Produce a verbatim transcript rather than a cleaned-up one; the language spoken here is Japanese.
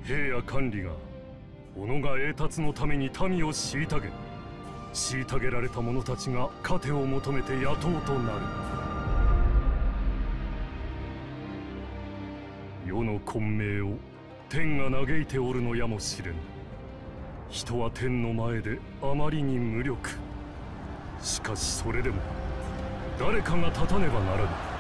兵や官吏が己が栄達のために民を虐げ、虐げられた者たちが糧を求めて野党となる。世の混迷を天が嘆いておるのやもしれぬ。人は天の前であまりに無力。しかしそれでも誰かが立たねばならぬ。